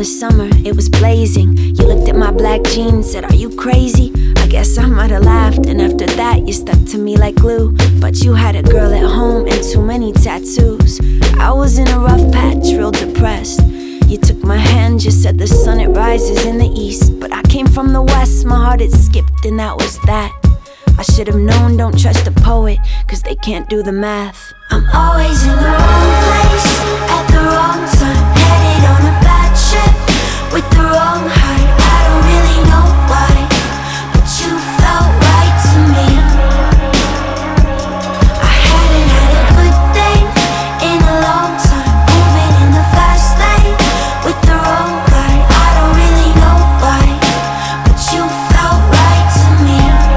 the summer, it was blazing. You looked at my black jeans, said, "Are you crazy?" I guess I might've laughed, and after that you stuck to me like glue. But you had a girl at home and too many tattoos. I was in a rough patch, real depressed. You took my hand, just said the sun, it rises in the east. But I came from the west, my heart had skipped, and that was that. I should've known, don't trust a poet, cause they can't do the math. I'm always in the wrong place, at the wrong time, headed on a bad ship, with the wrong heart. I don't really know why, but you felt right to me. I hadn't had a good thing in a long time, moving in the fast lane, with the wrong guy. I don't really know why, but you felt right to me.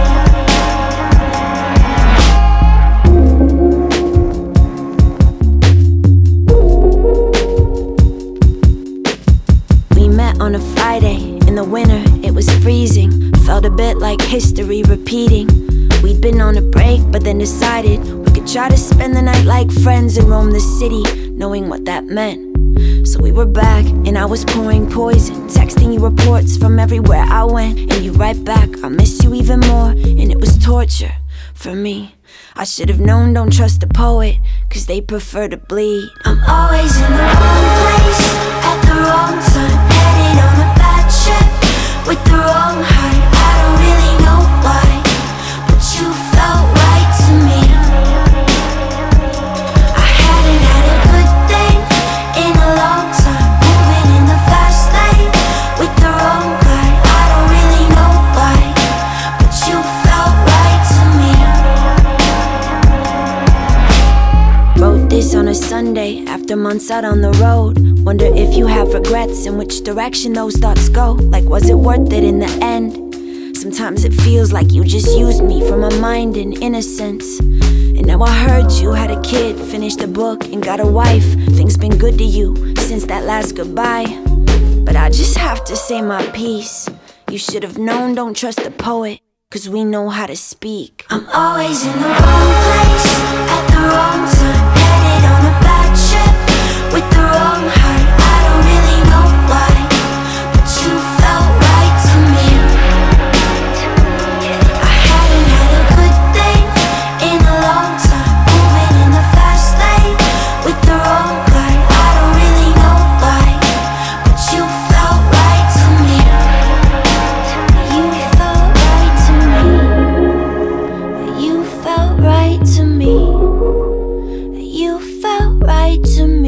On a Friday, in the winter, it was freezing. Felt a bit like history repeating. We'd been on a break, but then decided we could try to spend the night like friends and roam the city, knowing what that meant. So we were back, and I was pouring poison, texting you reports from everywhere I went, and you right back, I miss you even more, and it was torture for me. I should've known, don't trust the poet, cause they prefer to bleed. I'm always in the wrong place, at the wrong time, headed on a bad ship, with the wrong heart. I don't really know why, but you felt right to me. I hadn't had a good thing in a long time, moving in the fast lane, with the wrong guy. I don't really know why, but you felt right to me. Wrote this on a Sunday, after months out on the road. Wonder if you have regrets and which direction those thoughts go. Like, was it worth it in the end? Sometimes it feels like you just used me for my mind and innocence. And now I heard you had a kid, finished a book, and got a wife. Things been good to you since that last goodbye. But I just have to say my piece. You should've known, don't trust the poet, cause we know how to speak. I'm always in the wrong place, at the wrong time, headed on a bad ship, with the wrong heart. I don't really know why, but you felt right to me. I hadn't had a good thing in a long time, moving in the fast lane, with the wrong guy. I don't really know why, but you felt right to me. You felt right to me. You felt right to me. You felt right to me.